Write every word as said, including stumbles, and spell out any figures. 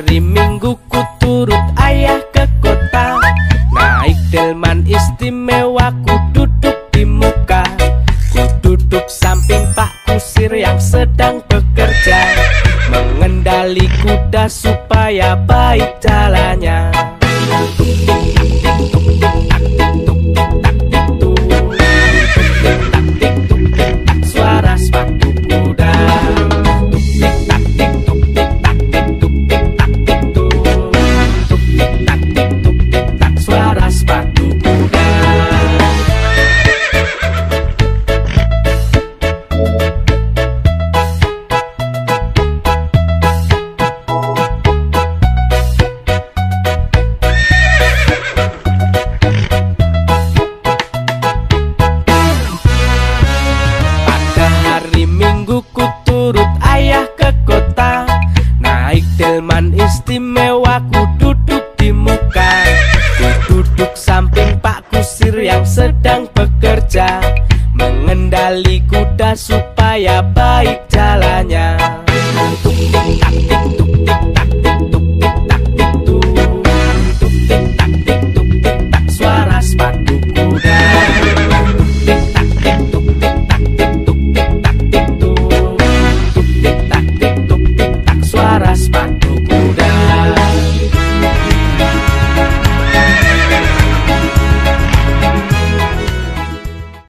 hari Minggu ku turut ayah ke kota. Naik delman istimewa ku duduk di muka. Ku duduk samping Pak Kusir yang sedang bekerja, mengendali kuda supaya baik jalannya. Suara sepatu kuda, suara sepatu kuda. Minggu ku turut ayah ke kota. Naik delman istimewa ku duduk di muka. Ku duduk samping Pak Kusir yang sedang bekerja, mengendali kuda supaya baik jalannya. Tuk tik tak tik tuk tik tak tik tuk tik tak tik tuk. Tuk tik tak tik tuk tik tak suara sepatu kuda. Tuk tik tak tik tuk tik tak tik tuk tik tak tik tuk. Tuk tik tak tik tuk tik tak suara sepatu